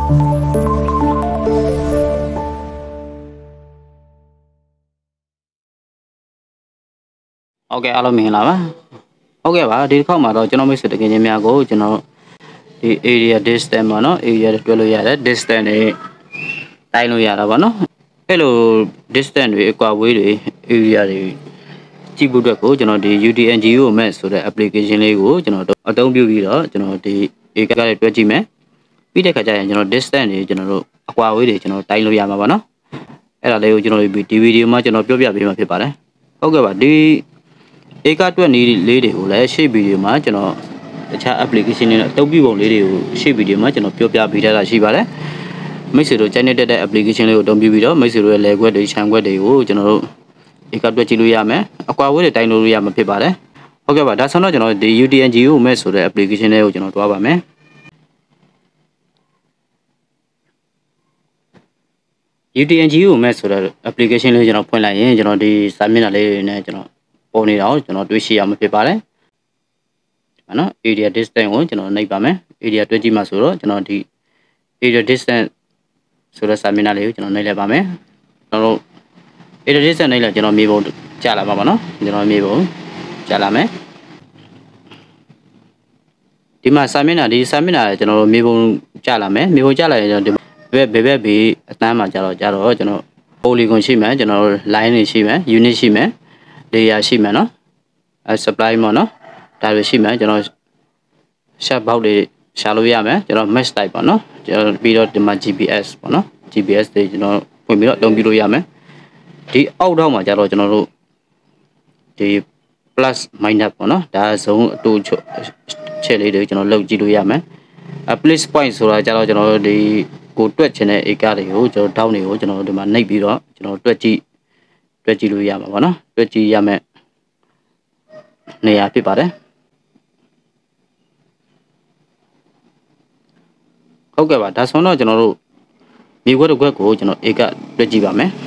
Ok, alo mình là ba. Ok ba, đi không mà rồi cho nó mới sự được cái nhà của cho nó đi area distance mà nó area twelve ya đấy distance này tay nó ya là ba nó. Hello distance này qua với đi area này chỉ bút được của cho nó đi UTNGU mà số cái application này của cho nó ở đâu biểu gì đó cho nó đi cái tuyệt chi mà biết cái cái cho nó distance này cho nó qua với đi cho nó tay nó ya mà ba nó.အဲ့ဒါလေးကိုကျွန်တော်ဒီဗီဒီယိုမှာကျွန်တော်ပြောပြပေးမှာဖြစ်ပါတယ်။ဟုတ်ကဲ့ပါဒီဧကအတွက်နည်းလေးတွေကိုလည်းရှေ့ဗီဒီယိုမှာကျွန်တော်တခြား application တွေနဲ့အသုံးပြုပုံလေးတွေကိုရှေ့ဗီဒီယိုမှာကျွန်တော်ပြောပြပေးထားတာရှိပါတယ်။မိတ်ဆွေတို့ကြိုက်နေတဲ့ application လေးကိုအသုံးပြုပြီးတော့မိတ်ဆွေတို့ရဲ့ level တွေခြံခွက်တွေကိုကျွန်တော်တို့ဧကအတွက်ကြည့်လို့ရမယ်။အကွာအဝေးတွေတိုင်းလို့ရမှာဖြစ်ပါတယ်။ဟုတ်ကဲ့ပါဒါဆိုတော့ကျွန်တော်ဒီ UTNGU မဲ့ဆိုတဲ့ application လေးကိုကျွန်တော်တွားပါမယ်။ UTNGU မဲ့ဆိုတဲ့ application လေးကျွန်တော်ဖွင့်လိုက်ရင်ကျွန်တော်ဒီစာမျက်နှာလေးတွေနဲ့ကျွန်တော်ပေါ်နေတာကိုကျွန်တော်တွေ့ရှိရမှာဖြစ်ပါတယ်။ဒီမှာနော် area distance ကိုကျွန်တော်နှိပ်ပါမယ်။ area တွေ့ကြည့်မှာဆိုတော့ကျွန်တော်ဒီ area distance ဆိုတဲ့စာမျက်နှာလေးကိုကျွန်တော်နှိပ်လိုက်ပါမယ်။ကျွန်တော်တို့ area distance နှိပ်လိုက်ကျွန်တော်မြေပုံကြာလာပါပါနော်။ကျွန်တော်မြေပုံကြာလာမယ်။ဒီမှာစာမျက်နှာကျွန်တော်တို့မြေပုံကြာလာမယ်။မြေပုံကြာလာရင်ကျွန်တော်ဘယ်ဘေးအတန်းမှာကြာတော့ကျွန်တော် polygon ရှိမယ်ကျွန်တော် line တွေရှိမယ် unit ရှိမယ် layer ရှိမယ်နော်supply ပေါ့နော်ဒါတွေရှိမယ်ကျွန်တော် sharp box တွေရှာလို့ရမယ်ကျွန်တော် mesh type ပေါ့နော်ကျွန်တော်ပြီးတော့ဒီမှာ GPS ပေါ့နော် GPS တွေကျွန်တော်ဖွင့်ပြီးတော့အသုံးပြုလို့ရမယ်ဒီအောက်ထောက်မှာကျတော့ကျွန်တော်တို့ဒီ plus minus ပေါ့နော်ဒါဇုံအတူချက်လေးတွေကျွန်တော်လောက်ကြည့်လို့ရမယ်place point ဆိုတာကျတော့ကျွန်တော်တို့ဒီကိုတွက်ချင်တဲ့ဧကတွေကိုကျွန်တော် down တွေကိုကျွန်တော်ဒီမှာနှိပ်ပြီးတော့ကျွန်တော်တွက်ကြည့်လို့ရမှာပေါ့နော်တွက်ကြည့်ရမယ်နေရာဖြစ်ပါတယ်ဟုတ်ကဲ့ပါဒါဆိုတော့ကျွန်တော်တို့မြေခွက်တစ်ခွက်ကိုကျွန်တော်ဧကတွက်ကြည့်ပါမယ်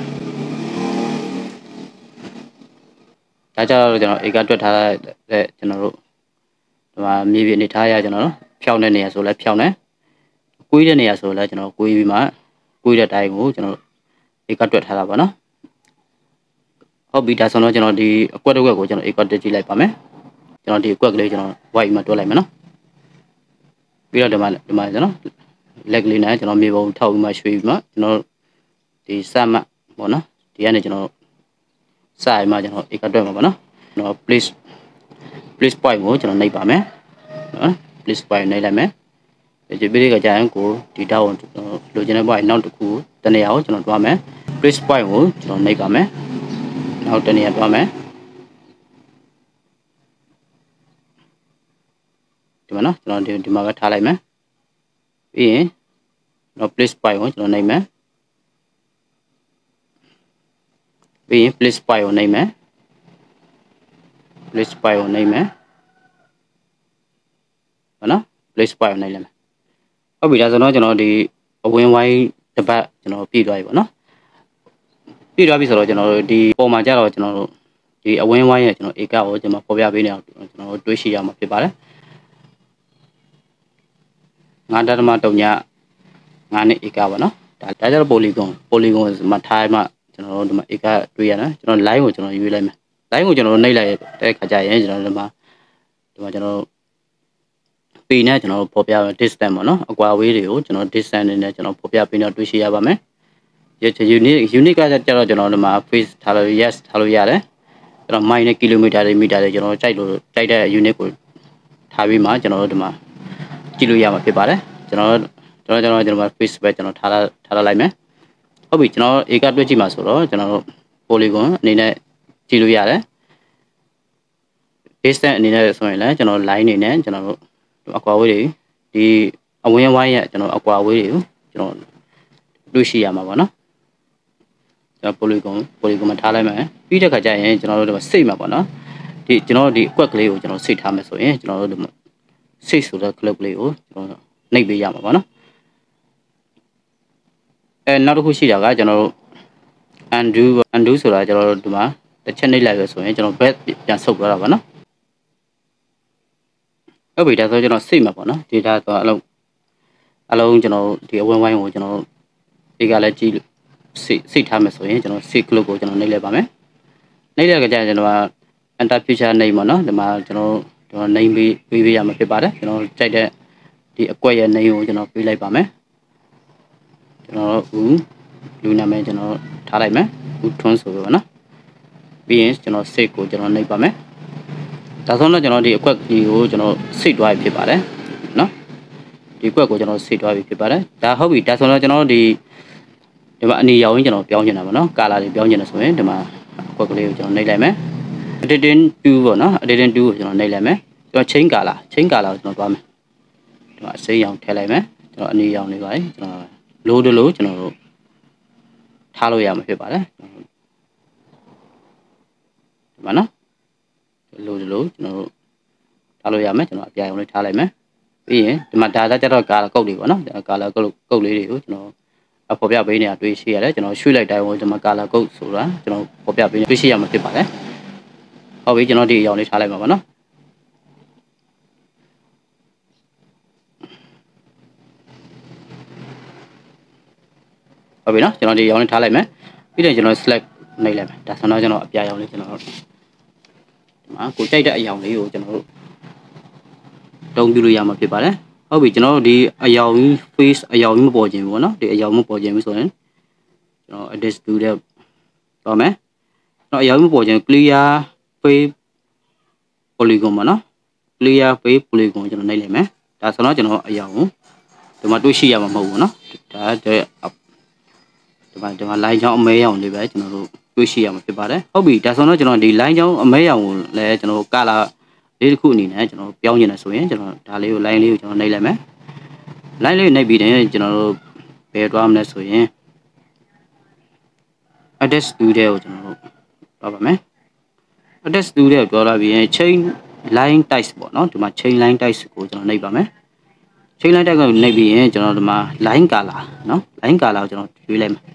ဒါကြတော့ကျွန်တော်ဧကတွက်ထားတဲ့ကျွန်တော်တို့ဒီမှာမြေပြင်အနေထားရကျွန်တော်ဖြောင်းတဲ့နေရာဆိုလဲဖြောင်းတယ်ကွေးတဲ့နေရာဆိုလဲကျွန်တော်ကွေးပြီးမှကွေးတဲ့တိုင်းကိုကျွန်တော်ဧကတွက်ထားတာပါနော်ဟုတ်ပြီဒါဆိုတော့ကျွန်တော်ဒီအကွက်တစ်ကွက်ကိုကျွန်တော်ဧကတွက်ကြည့်လိုက်ပါမယ်ကျွန်တော်ဒီအကွက်ကလေးကျွန်တော် white မှာတွက်လိုက်မယ်နော်ပြီးတော့ဒီမှာကျွန်တော်လက်ကလေးနဲ့ကျွန်တော်မြေပုံထောက်ပြီးမှရွှေ့ပြီးမှကျွန်တော်ဒီစမှတ်ပေါ့နော်ဒီကနေကျွန်တော်စရမှကျွန်တော်ဧကတွက်မှာပါနော်ကျွန်တော် place point ကိုကျွန်တော်နှိပ်ပါမယ်နော် place point နှိပ်လိုက်မယ်ဒီပြည်ကကြာရင်ကိုဒီတောက်လိုချင်တဲ့ point နောက်တစ်ခုတနေရာကိုကျွန်တော်တွားမယ် place point ကိုကျွန်တော်နှိပ်ပါမယ်နောက်တနေရာတွားမယ်ဒီမှာနော်ကျွန်တော်ဒီမှာပဲထားလိုက်မယ်ပြီးရင်တော့ place point ကိုကျွန်တော်နှိပ်မယ်ပြီးရင် place point ကိုနှိပ်မယ် place point ကိုနှိပ်မယ်ဘာနော် place point ကိုနှိပ်လိုက်မယ်ဟုတ်ပြီဒါဆိုတော့ကျွန်တော်ဒီအဝင်ဝိုင်းတစ်ပတ်ကျွန်တော်ပြည့်သွားပြီပေါ့နော်ပြည့်သွားပြီဆိုတော့ကျွန်တော်ဒီပုံမှာကြတော့ကျွန်တော်တို့ဒီအဝင်ဝိုင်းရဲ့ကျွန်တော်ဧကကိုကျွန်တော်ပေါ်ပြပေးနေအောင်ကျွန်တော်တွေးရှိရမှာဖြစ်ပါတယ်9.3 နှစ်ဧကပါနော်ဒါကြတော့ polygon မှာထားမှကျွန်တော်တို့ဒီမှာဧကတွေးရနော်ကျွန်တော် line ကိုကျွန်တော်ရွေးလိုက်မယ် line ကိုကျွန်တော်နှိပ်လိုက်တဲ့ခါကျရင်ကျွန်တော်ဒီမှာကျွန်တော်ပေနဲ့ကျွန်တော်ပေါ်ပြ distance ပေါ့နော်အကွာအဝေးတွေကိုကျွန်တော် distance နဲ့ကျွန်တော်ပေါ်ပြပေးတော့တွေ့ရှိရပါမယ် unit ကကြတော့ကျွန်တော်ဒီမှာ face ထားလို့ yes ထားလို့ရတယ်ကျွန်တော် mile နဲ့ kilometer တွေ meter တွေကျွန်တော်ကြိုက်တဲ့ unit ကိုထားပြီးမှကျွန်တော်တို့ဒီမှာကြည့်လို့ရမှာဖြစ်ပါတယ်ကျွန်တော် face ပဲကျွန်တော်ထားလိုက်မယ်ဟုတ်ပြီကျွန်တော်ဧကတွက်ကြည့်မှာဆိုတော့ကျွန်တော်တို့ polygon အနေနဲ့ကြည့်လို့ရတယ် distance အနေနဲ့ဆိုရင်လည်းကျွန်တော် line နေနဲ့ကျွန်တော်တို့အကွာအဝေးတွေဒီအဝင်းဝိုင်းရဲ့ကျွန်တော်အကွာအဝေးတွေကိုကျွန်တော်တွေ့ရှိရမှာပေါ့နော်ကျွန်တော် polygon မှာထားလိုက်မယ်ပြီးတဲ့ခါကျရင်ကျွန်တော်တို့ဒီမှာစိတ်မှာပေါ့နော်ဒီကျွန်တော်ဒီအကွက်ကလေးကိုကျွန်တော်စိတ်ထားမယ်ဆိုရင်ကျွန်တော်တို့ဒီမှာစိတ်ဆိုတဲ့ club လေးကိုကျွန်တော်နှိပ်ပေးရမှာပေါ့နော်နောက်တစ်ခုရှိတာကကျွန်တော်တို့ undo ဆိုတာကျွန်တော်တို့ဒီမှာတစ်ချက်နှိပ်လိုက်ရဆိုရင်ကျွန်တော် back ပြန်ဆုပ်သွားတာပေါ့နော်ဟုတ်ပြီဒါဆိုကျွန်တော်စိတ်မှာပေါ့နော် data တော့အလုံးအလုံးကျွန်တော်ဒီအဝန်းဝိုင်းကိုကျွန်တော်ဒီကလည်းကြည့်စိတ်ထားမယ်ဆိုရင်ကျွန်တော်စိတ်ကလုတ်ကိုကျွန်တော်နှိပ်လိုက်ပါမယ်နှိပ်လိုက်ကြကျွန်တော်က enter feature name ပေါ့နော်ဒီမှာကျွန်တော် name ပေးရမှာဖြစ်ပါတယ်ကျွန်တော်ကြိုက်တဲ့ဒီအကွက်ရဲ့ name ကိုကျွန်တော်ပေးလိုက်ပါမယ်ကျွန်တော်ဦးလူနာမည်ကျွန်တော်ထားလိုက်မယ်ဦးထွန်းဆိုပြီးပေါ့နော်ပြီးရင်ကျွန်တော် save ကိုကျွန်တော်နှိပ်ပါမယ်ဒါဆိုတော့ကျွန်တော်ဒီအကွက်ကြီးကိုကျွန်တော်စိတ်သွားပြီဖြစ်ပါတယ်နော်ဒီအကွက်ကိုကျွန်တော်စိတ်သွားပြီဖြစ်ပါတယ်ဒါဟုတ်ပြီဒါဆိုတော့ကျွန်တော်ဒီမှာအနေရောင်ကြီးကျွန်တော်ပြောင်းချင်တာပေါ့နော်ကာလာတွေပြောင်းချင်တယ်ဆိုရင်ဒီမှာအကွက်ကလေးကိုကျွန်တော်နှိပ်လိုက်မယ် editing 2ပေါ့နော် editing 2ကိုကျွန်တော်နှိပ်လိုက်မယ်ကျွန်တော် chain color ကိုကျွန်တော်သွားမယ်ဒီမှာအစိမ်းရောင်ထည့်လိုက်မယ်ကျွန်တော်အနေရောင်လေးပါလေကျွန်တော်လိုးလို့ကျွန်တော်တို့ထားလို့ရမှာဖြစ်ပါတယ်ဒီမှာနော်လိုးကျွန်တော်တို့ထားလို့ရမယ်ကျွန်တော်အပြာရောင်လေးထားလိုက်မယ်ပြီးရင်ဒီမှာဒါကြတော့ကာလာကုတ်တွေပေါ့နော်ကာလာကုတ်လေးတွေကိုကျွန်တော်ပေါ်ပြပေးနေတာတွေ့ရှိရတယ်ကျွန်တော်ရွှေ့လိုက်တိုင်းကိုဒီမှာကာလာကုတ်ဆိုတာကျွန်တော်ပေါ်ပြပေးနေတွေ့ရှိရမှာဖြစ်ပါတယ်ဟုတ်ပြီကျွန်တော်ဒီအရောင်လေးထားလိုက်ပါပါနော်ဟုတ်ပြီနော်ကျွန်တော်ဒီအရောင်လေးထားလိုက်မယ်ပြီးတော့ကျွန်တော် select နှိပ်လိုက်မယ်ဒါဆိုတော့ကျွန်တော်အပြာရောင်လေးကျွန်တော်ဒီမှာကိုကြိုက်တဲ့အရောင်လေးကိုကျွန်တော်တို့တုံးပြလို့ရမှာဖြစ်ပါတယ်ဟုတ်ပြီကျွန်တော်တို့ဒီအရောင် face အရောင်မပေါ်ခြင်းဘူးเนาะဒီအရောင်မပေါ်ခြင်းဘူးဆိုရင်ကျွန်တော် edit 2တဲ့တော့မယ်ကျွန်တော်အရောင်မပေါ်ခြင်း clear face polygon ပါเนาะ clear face polygon ကျွန်တော်နှိပ်လိုက်မယ်ဒါဆိုတော့ကျွန်တော်အရောင်ဒီမှာတွေ့ရှိရမှာမဟုတ်ဘူးเนาะဒါဒီမှာ line ချောင်းအမဲရောင်လေးပဲကျွန်တော်တို့တွေ့ရှိရမှာဖြစ်ပါတယ်ဟုတ်ပြီဒါဆိုတော့ကျွန်တော်ဒီ line ချောင်းအမဲရောင်ကိုလည်းကျွန်တော် colorလေးတစ်ခုအနေနဲ့ကျွန်တော်ပြောင်းကျင်တယ်ဆိုရင်ကျွန်တော်ဒါလေးကို line လေးကိုကျွန်တော်နှိပ်လိုက်မယ် line လေးနှိပ်ပြီးတယ်ကျွန်တော်တို့ဘယ်သွားမလဲဆိုရင် edit studio ကိုကျွန်တော်တို့သွားပါမယ် edit studio ကိုသွားလာပြီးရင် chain line types ပေါ့နော်ဒီမှာ chain line types ကိုကျွန်တော်နှိပ်ပါမယ် chain line type ကိုနှိပ်ပြီးရင်ကျွန်တော်ဒီမှာ line color နော် line color ကိုကျွန်တော်ရွေးလိုက်မယ်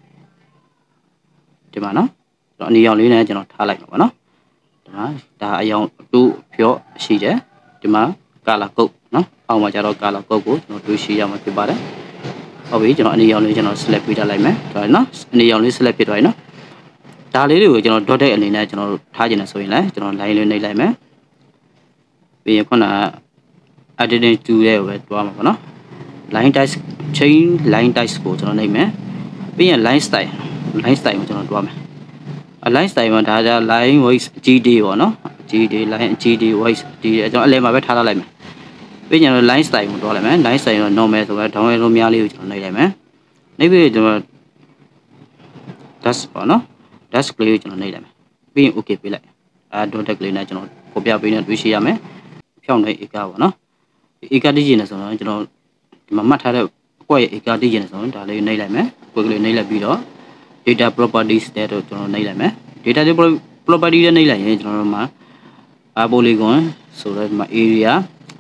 ဒီမှာနော်ကျွန်တော်အနီရောင်လေးနဲ့ကျွန်တော်ထားလိုက်မှာပေါ့နော်ဒါအရောင်တူဖြော့ရှိတယ်ဒီမှာကာလာကုတ်နော်အောက်မှာကျတော့ကာလာကုတ်ကိုကျွန်တော်တွေ့ရှိရမှာဖြစ်ပါတယ်ဟုတ်ပြီကျွန်တော်အနေရောင်လေးကျွန်တော် select ပေးထားလိုက်မယ်ဒါနော်အနေရောင်လေး select ဖြစ်သွားပြီနော်ဒါလေးတွေကိုကျွန်တော် dot တဲ့အနေနဲ့ကျွန်တော်ထားခြင်းနဲ့ဆိုရင်လည်းကျွန်တော် line လေးနှိပ်လိုက်မယ်ပြီးရင်ခုန editing tool ရဲ့ပဲတွားမှာပေါ့နော် line type chain line type ကိုကျွန်တော်နှိပ်မယ်ပြီးရင် line style ကိုကျွန်တော်တွားမယ်line style မှာဒါကြ line weight GD ပေါ့နော် GD line GD weight GD ကျွန်တော်အလဲမှာပဲထားလိုက်မယ်ပြီးရင် line style ကိုတွားလိုက်မယ် line style တော့ normal ဆိုပဲ down လို့များလေးကိုကျွန်တော်နှိပ်လိုက်မယ်နှိပ်ပြီးကျွန်တော် dash ပေါ့နော် dash ကလေးကိုကျွန်တော်နှိပ်လိုက်မယ်ပြီးရင် okay ပေးလိုက်dot tag လေးနဲ့ကျွန်တော်ပေါ်ပြပေးနေတွေ့ရှိရမယ်ဖြောင်းနေဧကပေါ့နော်ဧကတိကျနေဆိုတော့ကျွန်တော်ဒီမှာမှတ်ထားတဲ့အကွက်ရဲ့ဧကတိကျနေဆိုရင်ဒါလေးနှိပ်လိုက်မယ်အကွက်ကလေးနှိပ်လိုက်ပြီးတော့ data properties တဲ့တော့ကျွန်တော်နှိပ်လိုက်မယ် data property နဲ့နှိပ်လိုက်ရင်ကျွန်တော်တို့မှာ polygon ဆိုတော့ဒီမှာ area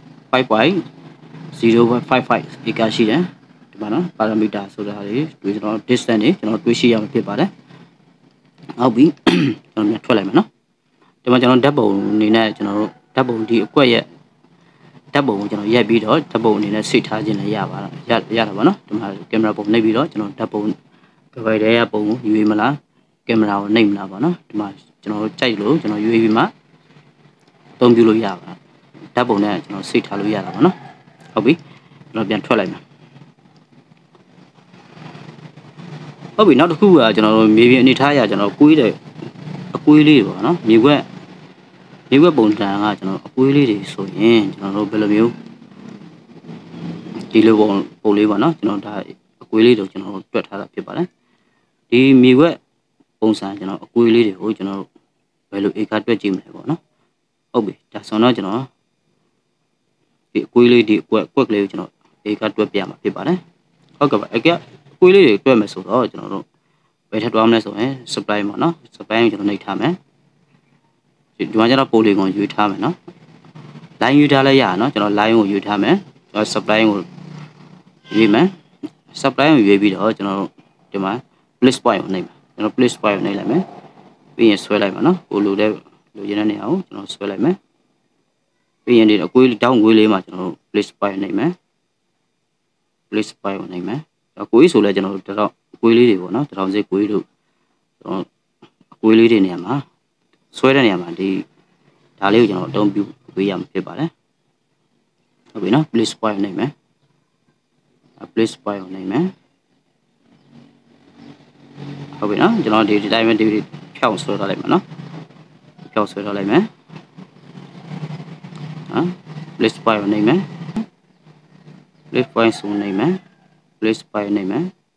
5.055 acre ရှိတယ်ဒီမှာနော် parameter ဆိုတာတွေကျွန်တော် distance တွေကျွန်တော်တွေ့ရှိရမှာဖြစ်ပါတယ်ဟုတ်ပြီကျွန်တော်ပြန်ထွက်လိုက်မယ်နော်ဒီမှာကျွန်တော်ဓာတ်ပုံအနေနဲ့ကျွန်တော်တို့ဓာတ်ပုံဒီအကွက်ရဲ့ဓာတ်ပုံကိုကျွန်တော်ရိုက်ပြီးတော့ဓာတ်ပုံအနေနဲ့စိတ်ထားခြင်းလည်းရတာပေါ့နော်ဒီမှာကင်မရာပုံနှိပ်ပြီးတော့ကျွန်တော်ဓာတ်ပုံဘယ်တဲ့ပုံကိုယူမလားကင်မရာကိုနှိပ်မလားပေါ့နော်ဒီမှာကျွန်တော်တို့ကြိုက်လို့ကျွန်တော်ယူပြီးမှအသုံးပြုလို့ရပါဓာတ်ပုံနဲ့ကျွန်တော်စိတ်ထားလို့ရတာပေါ့နော်ဟုတ်ပြီကျွန်တော်ပြန်ထွက်လိုက်မယ်ဟုတ်ပြီနောက်တစ်ခုကကျွန်တော်တို့မြေပြင်အနေထားအရကျွန်တော်ကွေးတဲ့အကွေးလေးပေါ့နော်မြေခွက်ပုံစံကကျွန်တော်အကွေးလေးတွေဆိုရင်ကျွန်တော်တို့ဘယ်လိုမျိုးဒီလိုပုံလေးပေါ့နော်ကျွန်တော်ဒါအကွေးလေးတို့ကျွန်တော်တွက်ထားတာဖြစ်ပါတယ်ဒီမြေခွက်ပုံစံကျွန်တော်အကွေးလေးတွေကိုကျွန်တော်ဘယ်လိုဧကတွက်ကြည့်မလဲပေါ့နော်ဟုတ်ပြီဒါဆိုတော့ကျွန်တော်ဒီအကွေးလေးဒီကွက်ကလေးကိုကျွန်တော်ဧကတွက်ပြမှာဖြစ်ပါတယ်ဟုတ်ကဲ့ပါအကွေးလေးတွေတွက်မယ်ဆိုတော့ကျွန်တော်တို့ဘယ်ထက်တွားမလဲဆိုရင် supply ပေါ့နော် supply ကိုကျွန်တော်နှိပ်ထားမယ်ဒီမှာကျတော့ polygon ယူထားမယ်နော် line ယူထားလဲရနော်ကျွန်တော် line ကိုယူထားမယ်ကျွန်တော် supply ကိုရွေးမယ် supply ကိုရွေးပြီးတော့ကျွန်တော်ဒီမှာ place point ကိုနှိပ်မယ်ကျွန်တော် place point ကိုနှိပ်လိုက်မယ်ပြီးရင်ဆွဲလိုက်ပါနော်ကိုလိုရင်းတဲ့နေရာကိုကျွန်တော်ဆွဲလိုက်မယ်ပြီးရင်ဒီအကွေးတောင်းငွေးလေးမှာကျွန်တော် place point နှိပ်မယ် place point ကိုနိုင်မယ်ကိုကြီးဆိုလဲကျွန်တော်တို့တော့ကွေးလေးတွေပေါ့နော်တထောင်စစ်ကွေးတို့ကျွန်တော်ကွေးလေးတွေနေရာမှာဆွဲတဲ့နေရာမှာဒီဒါလေးကိုကျွန်တော်အသုံးပြုပေးရမှာဖြစ်ပါတယ်ဟုတ်ပြီနော် place point နိုင်မယ် place point ကိုနိုင်မယ်ဟုတ်ပြီနော်ကျွန်တော်ဒီတိုင်းပဲဒီဖြောင်းဆွဲထားလိုက်မယ်နော်ဖြောင်းဆွဲထားလိုက်မယ်နော် place point ကိုနိုင်မယ် place point ဆိုနိုင်မယ် place point နိုင်မယ်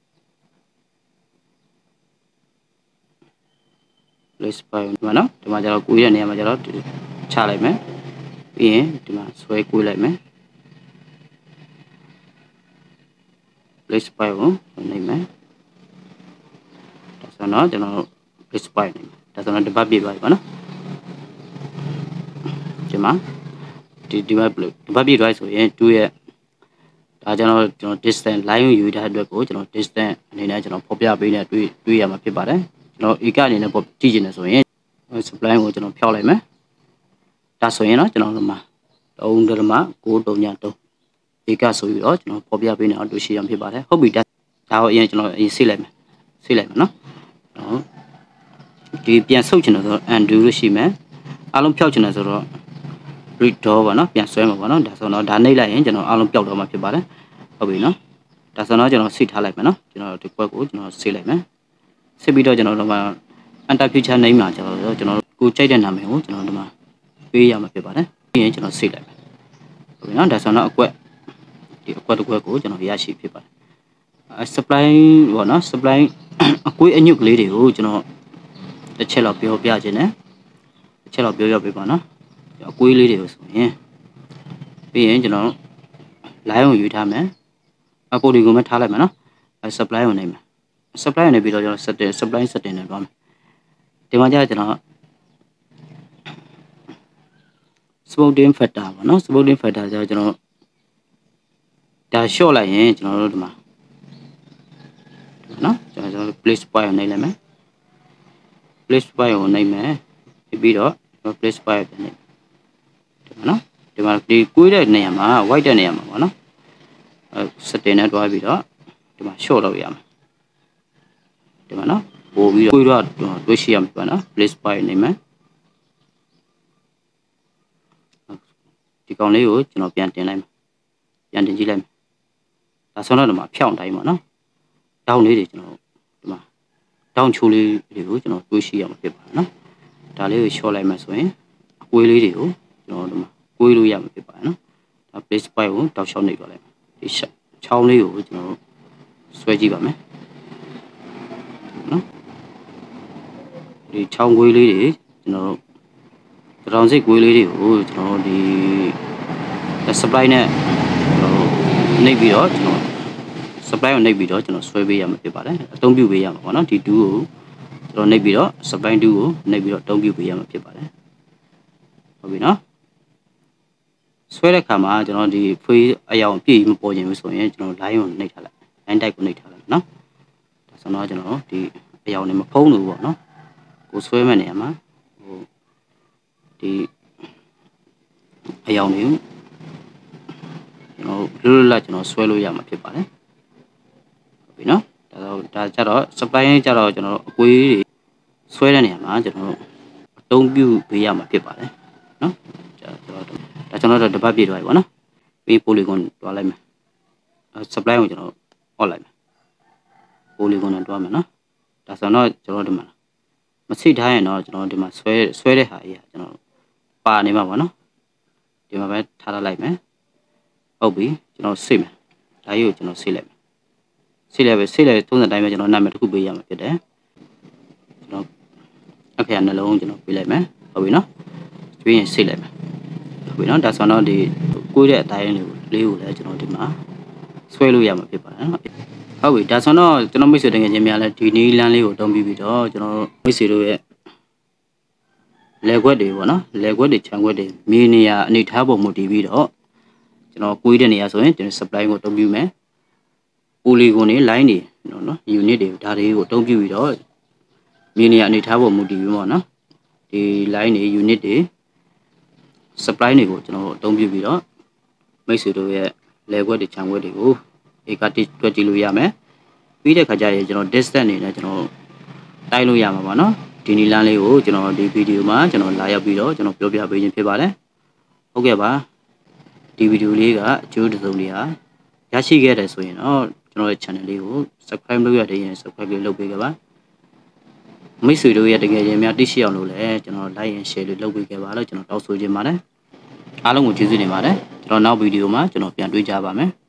place point ဒီမှာနော်ဒီမှာကျတော့ကိုးရတဲ့နေရာမှာကျတော့ချလိုက်မယ်ပြီးရင်ဒီမှာဆွဲကိုးလိုက်မယ် place point ကိုနိုင်မယ်ဒါဆိုတော့ကျွန်တော် place point နိုင်မယ်ဒါဆိုတော့တပတ်ပြည့်သွားပြီပေါ့နော်ဒီမှာဒီမှာတပတ်ပြည့်သွားဆိုရင်2ရဲ့ဒါကျွန်တော် distance line ကိုယူထားတဲ့အတွက်ကိုကျွန်တော် distance အနေနဲ့ကျွန်တော်ဖော်ပြပေးနေတွေ့ရမှာဖြစ်ပါတယ်ကျွန်တော် eka အနေနဲ့ပေါ့ကြည့်ချင်တယ်ဆိုရင် supply ကိုကျွန်တော်ဖြောက်လိုက်မယ်ဒါဆိုရင်เนาะကျွန်တော်တို့မှာ3.933 eka ဆိုပြီးတော့ကျွန်တော်ဖော်ပြပေးနေအောင်တွေ့ရှိရမှာဖြစ်ပါတယ်ဟုတ်ပြီဒါကိုအရင်ကျွန်တော်အရင်ဆေးလိုက်မယ်เนาะဒီပြန်ဆုပ်ချင်တယ်ဆိုတော့ undo လို့ရှိမယ်အားလုံးဖြောက်ချင်တယ်ဆိုတော့ redraw ပါเนาะပြန်ဆွဲမှာပေါ့เนาะဒါဆိုတော့ဒါနှိပ်လိုက်ရင်ကျွန်တော်အားလုံးပျောက်တော့မှာဖြစ်ပါတယ်ဟုတ်ပြီเนาะဒါဆိုတော့ကျွန်တော်စိတ်ထားလိုက်မယ်เนาะကျွန်တော်ဒီကွက်ကိုကျွန်တော်ဆေးလိုက်မယ်ဆေးပြီးတော့ကျွန်တော်တို့မှာ enter future name မှာကျွန်တော်ကိုကြိုက်တဲ့နာမည်ကိုကျွန်တော်ဒီမှာပေးရမှာဖြစ်ပါတယ်ပြီးရင်ကျွန်တော်ဆေးလိုက်မယ်ဟုတ်ပြီเนาะဒါဆိုတော့အကွက်ဒီအကွက်တစ်ကွက်ကိုကျွန်တော်ရရှိဖြစ်ပါတယ်supply ပေါ့เนาะ supply အကွေးအညွတ်ကလေးတွေကိုကျွန်တော်တစ်ချက်လောက်ပြောပြခြင်းနဲ့တစ်ချက်လောက်ပြောပေးပါเนาะအကွေးလေးတွေကိုဆိုရင်ပြီးရင်ကျွန်တော် line ကိုယူထားမယ်အပိုလီကိုမထားလိုက်မယ်เนาะ supply ကိုနေမယ် supply နေပြီးတော့ကျွန်တော် supply setting နဲ့တွားမယ်ဒီမှာကျကျွန်တော် supporting factor ပေါ့เนาะ supporting factor ကျတော့ကျွန်တော်ဒါ short လိုက်ရင်ကျွန်တော်တို့ဒီမှာเนาะကျွန်တော် place point ကိုနေလိုက်မယ် place point ကိုနေမယ်ပြီးတော့ place point ကိုနေဒီမှာเนาะဒီမှာဒီကွေးတဲ့နေရာမှာ white တဲ့နေရာမှာပေါ့เนาะsetting နဲ့တွားပြီးတော့ဒီမှာ short လုပ်ရမယ်ဒီမှာเนาะပို့ပြီးတော့ကွေးတော့တွေ့ရှိရမှာပေါ့เนาะ place point နေမယ်ဒီကောင်လေးကိုကျွန်တော်ပြန်တင်လိုက်မယ်ပြန်တင်ကြည့်လိုက်မယ်ဒါဆိုတော့ဒီမှာဖြောင်းတိုင်းပေါ့เนาะတောင်းလေးတွေကျွန်တော်ဒီမှာတောင်းချိုးလေးတွေကိုကျွန်တော်တွေ့ရှိရမှာဖြစ်ပါတယ်เนาะဒါလေးကို short လိုက်မှဆိုရင်အကွေးလေးတွေကိုကျွန်တော်ဒီမှာကွေးလို့ရမှာဖြစ်ပါတယ်เนาะဒါ place point ကိုတောက်လျှောက်နေတော့လိုက်မယ်ဒီချောင်းလေးကိုကျွန်တော်ဆွဲကြည့်ပါမယ်နော်ဒီချောင်းကွေးလေးတွေကျွန်တော်တောင်စိတ်ကွေးလေးတွေကိုကျွန်တော်ဒီ supply နဲ့နှိပ်ပြီးတော့ကျွန်တော် supply ကိုနှိပ်ပြီးတော့ကျွန်တော်ဆွဲပေးရမှာဖြစ်ပါတယ်အသုံးပြုပေးရမှာပေါ့နော်ဒီ2ကိုကျွန်တော်နှိပ်ပြီးတော့ supply 2ကိုနှိပ်ပြီးတော့အသုံးပြုပေးရမှာဖြစ်ပါတယ်ဟုတ်ပြီနော်ဆွဲတဲ့ခါမှာကျွန်တော်ဒီဖွေးအယောင်ပြည့်မပေါ်ခြင်းဘူးဆိုရင်ကျွန်တော် line ကိုနှိပ်ထားလိုက် line type ကိုနှိပ်ထားလိုက်နော်ဒါဆိုတော့ကျွန်တော်ဒီအယောင်နဲ့မဖုံးလို့ပေါ့နော်ကိုဆွဲမဲ့နေရာမှာဟိုဒီအယောင်တွေကျွန်တော်လွတ်လွတ်လပ်ကျွန်တော်ဆွဲလို့ရမှာဖြစ်ပါတယ်ဟုတ်ပြီနော်ဒါကြတော့ supply ကြတော့ကျွန်တော်အကွေးတွေဆွဲတဲ့နေရာမှာကျွန်တော်အသုံးပြုပေးရမှာဖြစ်ပါတယ်နော်ဒါကျွန်တော်တို့တပတ်ပြည့်သွားပြီပေါ့နော်ပြီး polygon တွားလိုက်မယ် supply ကိုကျွန်တော် off လိုက်မယ် polygon နဲ့တွားမယ်နော်ဒါဆိုတော့ကျွန်တော်ဒီမှာမစိတ်ထားရင်တော့ကျွန်တော်ဒီမှာဆွဲတဲ့ဟာကြီးကျွန်တော်ပါနေမှာပေါ့နော်ဒီမှာပဲထားလိုက်မယ်ဟုတ်ပြီကျွန်တော်စိတ်မယ်ဒါကြီးကိုကျွန်တော်စိတ်လိုက်မယ်စိတ်လိုက်ထုံးစံတိုင်းပဲကျွန်တော်နာမည်တစ်ခုပေးရမှာဖြစ်တယ်ကျွန်တော်အခရာနှလုံးကျွန်တော်ပေးလိုက်မယ်ဟုတ်ပြီနော်ပြီးရင်စိတ်လိုက်မယ်ဟုတ်ပြီနော်ဒါဆိုတော့ဒီကိုးတဲ့အတိုင်းလေးကိုလည်းကျွန်တော်ဒီမှာဆွဲလို့ရမှာဖြစ်ပါတယ်နော်ဟုတ်ပြီဒါဆိုတော့ကျွန်တော်မိတ်ဆွေတကယ်ချင်းများလဲဒီနီးလန်းလေးကိုတုံးပြီးတော့ကျွန်တော်မိတ်ဆွေတို့ရဲ့လေခွက်တွေပေါ့နော်လေခွက်တွေခြံခွက်တွေမြေနေရာအနေထားပုံမူတည်ပြီးတော့ကျွန်တော်ကိုးတဲ့နေရာဆိုရင်ကျွန်တော် supply ကိုတုံးပြီးမယ် polygon တွေ line တွေနော် unit တွေဒါတွေကိုတုံးပြီးတော့မြေနေရာအနေထားပုံမူတည်ပြီးပေါ့နော်ဒီ line တွေ unit တွေ supply တွေကိုကျွန်တော်အသုံးပြုပြီးတော့မိတ်ဆွေတို့ရဲ့လေခွက်တွေခြံခွက်တွေကိုဧကတွက်ကြည့်လို့ရမယ်ပြီးတဲ့ခါကျရင်ကျွန်တော် distance အနေနဲ့ကျွန်တော်တိုင်းလို့ရမှာပါเนาะဒီနီလန်းလေးကိုကျွန်တော်ဒီဗီဒီယိုမှာကျွန်တော်လာရောက်ပြီးတော့ကျွန်တော်ပြောပြပေးခြင်းဖြစ်ပါတယ်ဟုတ်ကဲ့ပါဒီဗီဒီယိုလေးကအကျိုးတစ်စုံလေးဟာရရှိခဲ့တယ်ဆိုရင်တော့ကျွန်တော်ရဲ့ channel လေးကို subscribe လုပ်ရတဲ့ရင် subscribe လေးလုပ်ပေးကြပါမိတ်ဆွေတို့ရဲ့တကယ်ရင်များသိရှိအောင်လို့လည်းကျွန်တော် like and share လေးလုပ်ပေးခဲ့ပါလို့ကျွန်တော်တောင်းဆိုချင်ပါတယ်အားလုံးကိုကျေးဇူးတင်ပါတယ်ကျွန်တော်နောက်ဗီဒီယိုမှာကျွန်တော်ပြန်တွေ့ကြပါမယ်